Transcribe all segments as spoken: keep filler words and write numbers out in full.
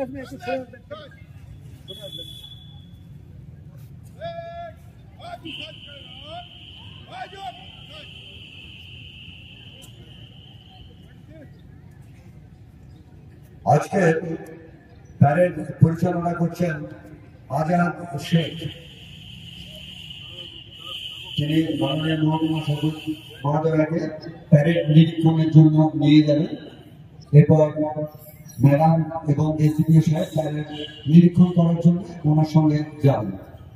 আজকে প্যারেড পরিচালনা করছেন আজাদ শেখ, তিনি মাননীয় মহকুমা সদস্য মহোদয়কে প্যারেড নিরীক্ষণের জন্য নিয়ে যাবেন। এরপর ম্যাডাম এবং এসডিও সাহেব প্যারেড নিরীক্ষণ করার জন্য ওনার সঙ্গে যাবেন।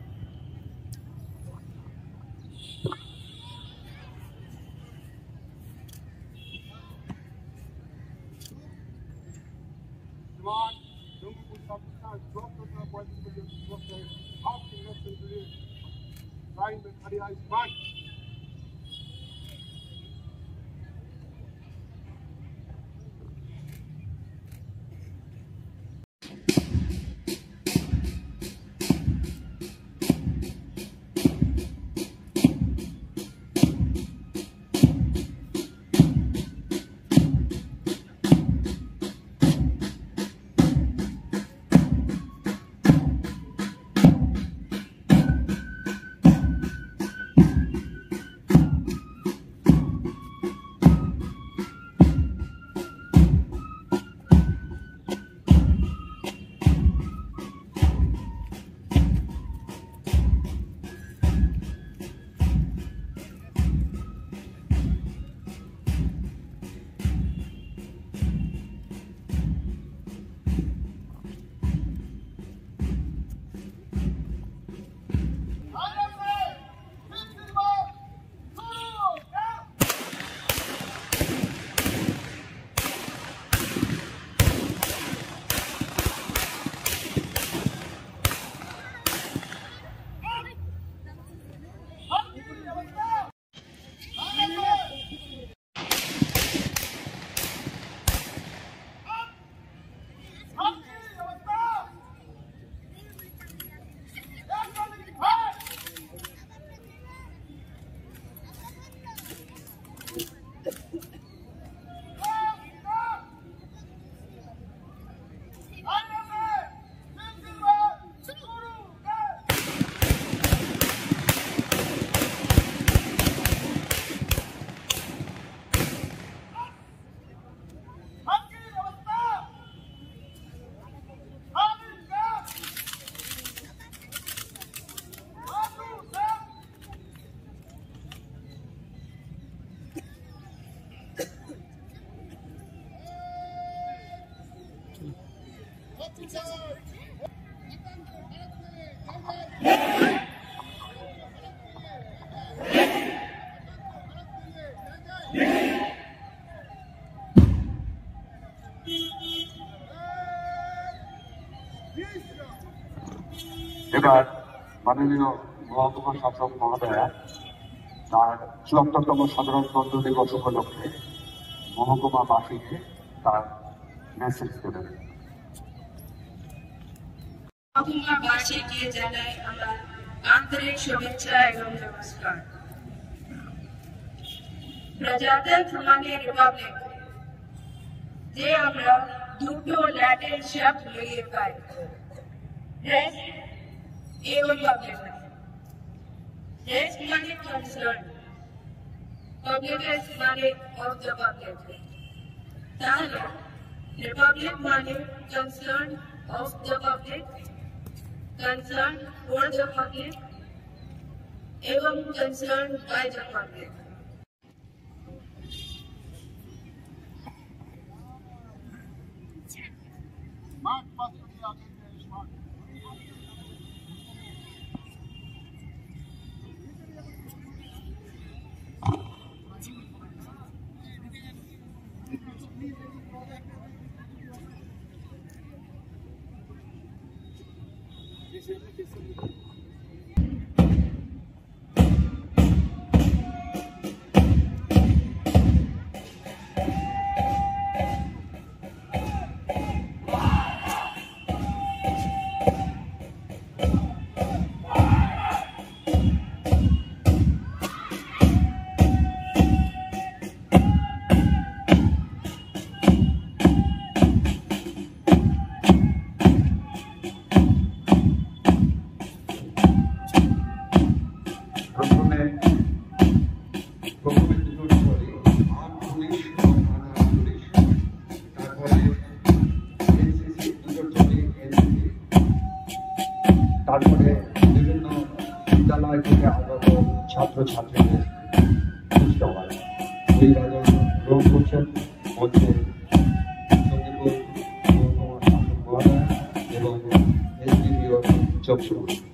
এবার মাননীয় মহকুমা শাসক মহোদয়া তার চুয়াত্তরতম সাধারণতন্ত্র দিবস উপলক্ষে মহকুমাবাসীকে তার মেসেজ দেবেন। মহকুমাবাসীকে জানাই আমার আন্তরিক শুভেচ্ছা এবং নমস্কার। প্রজাতন্ত্র মানে রিপাবলিক, যে আমরা দুটো ল্যাটিন শব্দ নিয়ে পাই, রেস এবং পাবলিক। রেস মানে কনসার্ন, পাবলিক মানে অফ দ্য পাবলিক। তাহলে রিপাবলিক মানে concern of the public, concern for the public, এবং concerned by the public. ছাত্রীদের সুস্থ হয়। অভিবাদন গ্রহণ করছেন মধ্যে জঙ্গিপুর মহকুমা শাসক মহোদয় এবং এসডিও জংশিপুর।